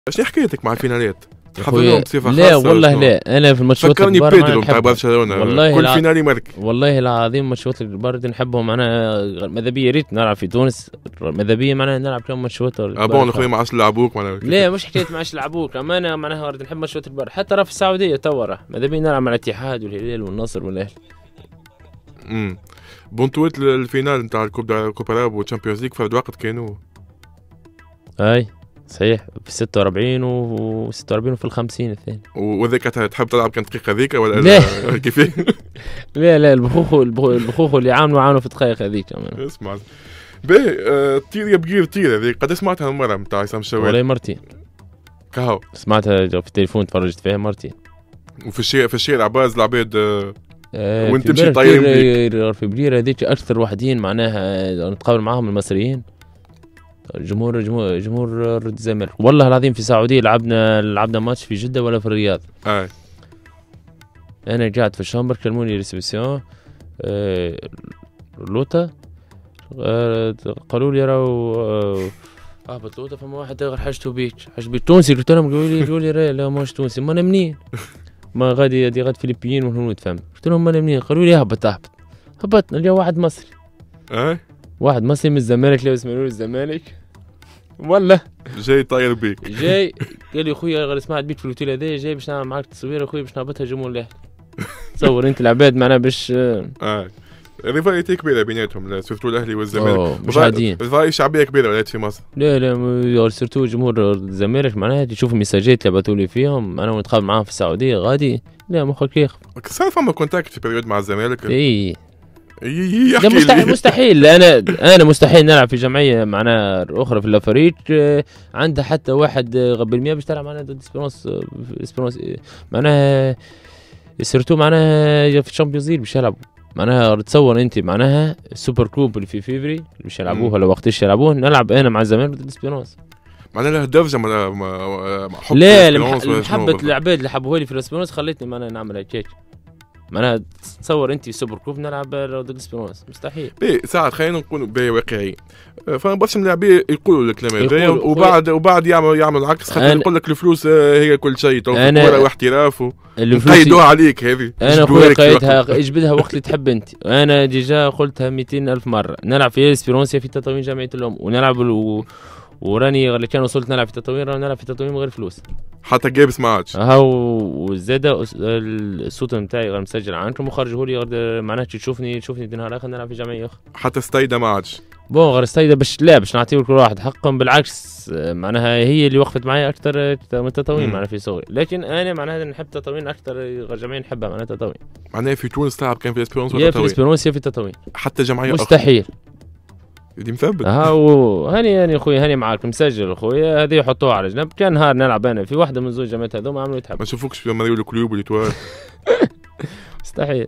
ايش حكايتك مع الفينالات؟ لا والله لا، انا في الماتشات فكرني بيدرو بتاع برشلونه والله كل فينالي مرك. والله العظيم ماتشات البرد نحبهم. انا ماذا بيا ريت نلعب في تونس، ماذا بيا معناها نلعب كم ماتشات بون اخويا ما عادش لعبوك معناها. لا مش حكايه ما عادش لعبوك، امانه معناها نحب ماتشات البرد. حتى راه في السعوديه توا ماذا بيا نلعب مع الاتحاد والهلال والنصر والاهلي. بونتويت الفينال نتاع الكوبا راب والتشامبيونز ليج فرد وقت كانوا اي صحيح في 46 و 46 وفي ال 50 الثاني. وذاك تحب تلعب كان دقيقة هذيك ولا لا؟ كيف؟ لا البخوخ اللي عانوا في الدقائق هذيك. اسمع باهي طير يا بقير طير هذيك قد سمعتها المرة نتاع عصام الشوالي؟ والله مرتين كهو سمعتها في التليفون تفرجت فيها مرتين. وفي الشارع باز العباد وانت تمشي طايرين بيك. في بريرة هذيك أكثر واحدين معناها نتقابل معاهم المصريين، جمهور الزمالك. والله العظيم في السعودية لعبنا ماتش في جدة ولا في الرياض. أنا قاعد في الشامبر كلموني ريسبسيون لوطة قالوا لي راهو اهبط لوطة فما واحد غير حاجته بيك تونسي. قلت لهم قالوا لي لا ماش تونسي. ما أنا منين؟ ما غادي فلبيين والهنود فهم. قلت لهم ما أنا منين؟ قالوا لي هبطنا اليوم واحد مصري. واحد مصري من الزمالك لابس منور الزمالك والله جاي طاير بيك. جاي قال لي خويا غير سمعت بيك في الاوتيل هذا جاي باش نعمل معاك تصوير اخويا باش نهبطها جمهور الاهلي. تصور انت العباد معناها باش ريفايتي كبيره بيناتهم سيرتو الاهلي والزمالك مش عاديين. ريفايتي شعبيه كبيره ولات في مصر. لا سيرتو جمهور الزمالك معناها تشوف المساجات اللي بعثوا لي فيهم انا ونتقابل معاهم في السعوديه غادي لا مخك ياخذ. صار فما كونتاكت في بريود مع الزمالك؟ اي مستحيل انا مستحيل نلعب في جمعيه معناها اخرى في الافريق عندها حتى واحد قبل 100 باش تلعب معناها ضد اسبيرونس معناها سيرتو معناها في الشامبيونز ليج باش يلعبوا معناها. تصور انت معناها السوبر كوب اللي في فيفري باش يلعبوه ولا وقتاش يلعبوه نلعب انا مع الزمالك ضد اسبيرونس. معناها له درجه حب لا محبه العباد اللي حبوها لي في الاسبيرونس خلتني معناها نعمل هيك معناها. تصور انت سوبر كوب نلعب ضد اسبيرونس مستحيل. ساعات خلينا نكونوا واقعيين. فما برشا من اللاعبين يقولوا الكلام هذا وبعد يعمل العكس خاطر يقول لك الفلوس هي كل شيء تو كوره واحتراف قيدوها عليك هذه. انا خويا قيدها اجبدها وقت اللي تحب انت. انا ديجا قلتها 200,000 مره نلعب في اسبيرونس في تطوين جمعيه الام ونلعب وراني اللي كان وصلت نلعب في تطوين راه نلعب في تطوين من غير فلوس حتى جابس ما عادش. وزاد الصوت نتاعي غير مسجل عندكم وخرجوا لي معناها تشوفني نهار اخر نلعب في جمعيه اخرى. حتى ستايدا ما عادش. غير ستايدا باش نعطيو كل واحد حقهم. بالعكس معناها هي اللي وقفت معي اكثر من التطوين معناها في صغري. لكن انا معناها نحب التطوين اكثر. غير جمعيه نحبها معناها التطوين. معناها في تونس تلعب كان في اسبيرونس يا في الاسبيرونس يا في التطوين حتى جمعيه مستحيل. دي مثبت. هاني اخويا هاني معاك مسجل اخويا. هذه يحطوها على جنب. كان نهار نلعب انا في واحده من زوج جماعات هذوما عملوا يتحب. ما نشوفوكش لما يقولوا كلوب واليتوال. مستحيل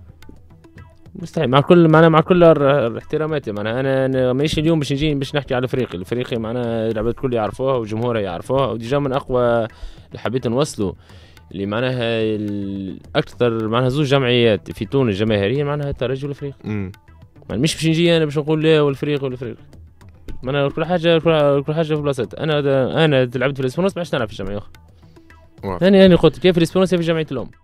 مع كل احتراماتي معناها. انا ماشي اليوم باش نجي باش نحكي على الفريقي معناها العباد الكل يعرفوها وجمهورها يعرفوها وديجا من اقوى اللي حبيت نوصلوا اللي معناها اكثر معناها زوج جمعيات في تونس جماهيريه معناها الترجي والافريقي. مش باش نجي انا باش نقول لا والفريق انا كل حاجه في بلاصتها. انا لعبت في الاسبانيول باش نلعب في الجمعيه اخرى. انا قلت كيف في الاسبانيول في جمعيه الام.